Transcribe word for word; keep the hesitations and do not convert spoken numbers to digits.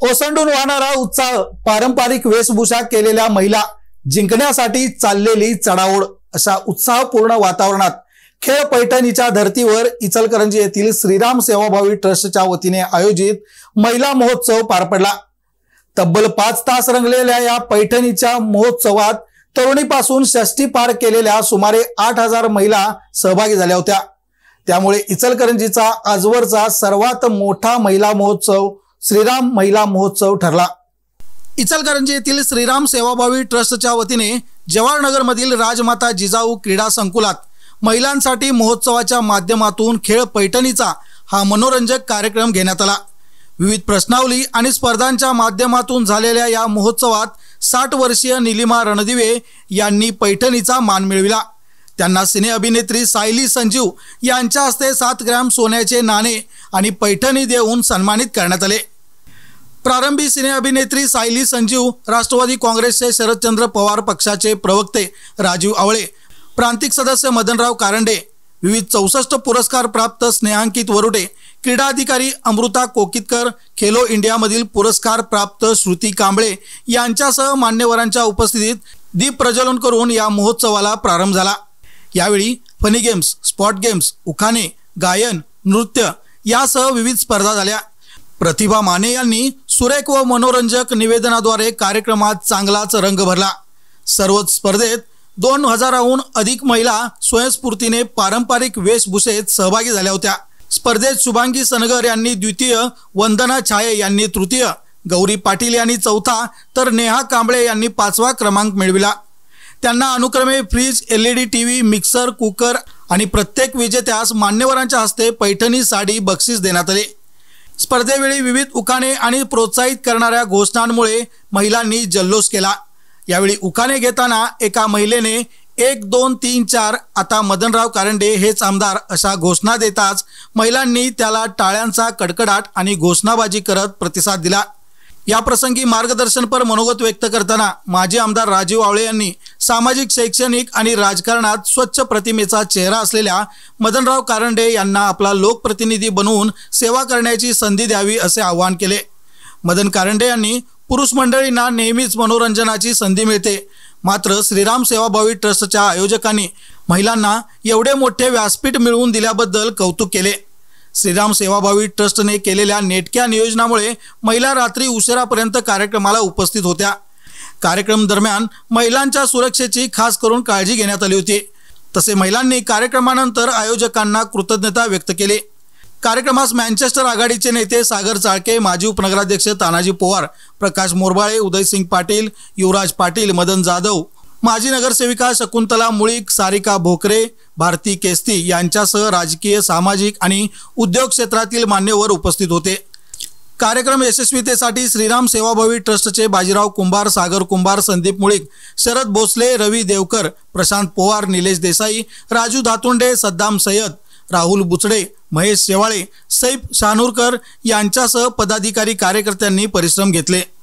ओसंडून वाहणारा उत्साह, पारंपरिक वेशभूषा केलेल्या महिला, जिंकण्यासाठी चाललेली चढाओढ अशा उत्साहपूर्ण वातावरणात खेळ पैठणीच्या धर्तीवर इचलकरंजी येथील श्रीराम सेवाभावी ट्रस्टच्या वतीने आयोजित महिला महोत्सव पार पडला। तब्बल पाच तास रंगलेल्या या पैठणीच्या महोत्सवात तरुणीपासून षष्टी पार केलेल्या सुमारे आठ हजार महिला सहभागी झाल्या होत्या। त्यामुळे इचलकरंजीचा आजवरचा सर्वात मोठा महिला महोत्सव श्रीराम महिला महोत्सव ठरला। इचलकरंजी येथील श्रीराम सेवाभावी ट्रस्टच्या वतीने जवाहरनगर मधील राजमाता जिजाऊ क्रीडा संकुलात महिलांसाठी महोत्सवाच्या माध्यमातून खेळ पैठणीचा हा मनोरंजक कार्यक्रम घेण्यात आला। विविध प्रश्नावली आणि स्पर्धांच्या माध्यमातून झालेल्या या महोत्सवात साठ वर्षीय निलिमा रणदिवे यांनी पैठणीचा मान मिळविला। त्यांना सिने अभिनेत्री सायली संजीव यांच्या हस्ते सात ग्रॅम सोन्याचे नाणे आणि पैठणी देऊन सन्मानित करण्यात आले। प्रारंभी सिने अभिनेत्री सायली संजीव, राष्ट्रवादी काँग्रेसचे शरदचंद्र पवार पक्षाचे प्रवक्ते राजीव आवळे, प्रांतिक सदस्य मदनराव कारंडे, विविध चौसष्ट पुरस्कार प्राप्त स्नेहांकित वरुडे, क्रीडा अधिकारी अमृता कोकितकर, खेलो इंडिया मधील पुरस्कार प्राप्त श्रुती कांबळे यांच्यासह मान्यवरांच्या उपस्थितीत दीप प्रज्वलन करून या महोत्सवाला प्रारंभ झाला। यावेळी फनी गेम्स, स्पॉट गेम्स, उखाणे, गायन, नृत्य यासह विविध स्पर्धा झाल्या। प्रतिभा माने यांनी सुरेख व मनोरंजक निवेदनाद्वारे कार्यक्रमात चांगलाच रंग भरला। सर्वच स्पर्धेत दोन हजाराहून अधिक महिला स्वयंस्फूर्तीने पारंपरिक वेशभूषेत सहभागी झाल्या होत्या। स्पर्धेत शुभांगी सनगर यांनी द्वितीय, वंदना छाये यांनी तृतीय, गौरी पाटील यांनी चौथा तर नेहा कांबळे यांनी पाचवा क्रमांक मिळविला। त्यांना अनुक्रमे fridge, LED TV, mixer, cooker आणि प्रत्येक विजेत्यास मान्यवरांच्या हस्ते पैठणी साडी बक्षीस देण्यात आले। स्पर्धेवेळी विविध उखाणे आणि प्रोत्साहित करणाऱ्या घोषणांमुळे महिलांनी जल्लोष केला। यावेळी उखाणे घेताना एका महिलेने एक दोन तीन चार आता मदनराव कारंडे हेच आमदार अशा घोषणा देताच महिलांनी त्याला टाळ्यांचा कडकडाट आणि घोषणाबाजी करत प्रतिसाद दिला। या प्रसंगी मार्गदर्शनपर मनोगत व्यक्त करताना माजी आमदार राजीव आवळे यांनी सामाजिक, शैक्षणिक आणि राजकारणात स्वच्छ प्रतिमेचा चेहरा असलेल्या मदनराव कारंडे यांना आपला लोकप्रतिनिधी बनवून सेवा करण्याची संधी द्यावी असे आवाहन केले। मदन कारंडे यांनी पुरुष मंडळींना नेहमीच मनोरंजनाची संधी मिळते, मात्र श्रीराम सेवाभावी ट्रस्टच्या आयोजकांनी महिलांना एवढे मोठे व्यासपीठ मिळवून दिल्याबद्दल कौतुक केले। श्रीराम सेवाभावी ट्रस्टने केलेल्या नेटक्या नियोजनामुळे महिला रात्री उशिरापर्यंत कार्यक्रमाला उपस्थित होत्या। कार्यक्रम दरम्यान महिलांच्या सुरक्षेची खास करून काळजी घेण्यात आली होती। तसे महिलांनी कार्यक्रमानंतर आयोजकांना कृतज्ञता व्यक्त केली। कार्यक्रमास मँचेस्टर आघाडीचे नेते सागर चाळके, माजी उपनगराध्यक्ष तानाजी पवार, प्रकाश मोरबाळे, उदयसिंग पाटील, युवराज पाटील, मदन जाधव, माजी नगरसेविका शकुंतला मुळीक, सारिका भोकरे, भारती केस्ती यांच्यासह राजकीय, सामाजिक आणि उद्योग क्षेत्रातील मान्यवर उपस्थित होते। कार्यक्रम यशस्वीतेसाठी श्रीराम सेवाभावी ट्रस्टचे बाजीराव कुंभार, सागर कुंभार, संदीप मुळीक, शरद भोसले, रवी देवकर, प्रशांत पवार, निलेश देसाई, राजू धातुंडे, सद्दाम सय्यद, राहुल बुचडे, महेश शेवाळे, सैफ शानूरकर यांच्यासह पदाधिकारी कार्यकर्त्यांनी परिश्रम घेतले।